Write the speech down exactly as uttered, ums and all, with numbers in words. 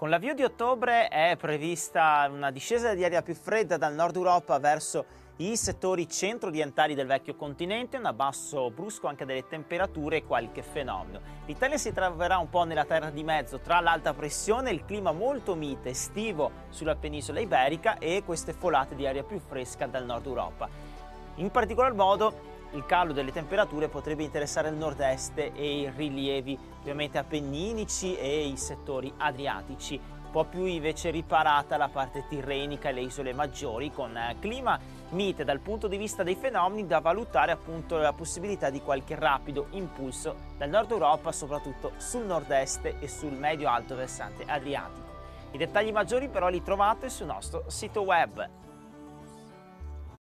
Con l'avvio di ottobre è prevista una discesa di aria più fredda dal nord Europa verso i settori centro-orientali del vecchio continente, un abbasso brusco anche delle temperature e qualche fenomeno. L'Italia si troverà un po' nella terra di mezzo tra l'alta pressione, il clima molto mite estivo sulla penisola iberica e queste folate di aria più fresca dal nord Europa. In particolar modo il calo delle temperature potrebbe interessare il nord-est e i rilievi ovviamente appenninici e i settori adriatici. Un po' più invece riparata la parte tirrenica e le isole maggiori, con clima mite dal punto di vista dei fenomeni, da valutare appunto la possibilità di qualche rapido impulso dal nord Europa, soprattutto sul nord-est e sul medio-alto versante adriatico. I dettagli maggiori però li trovate sul nostro sito web.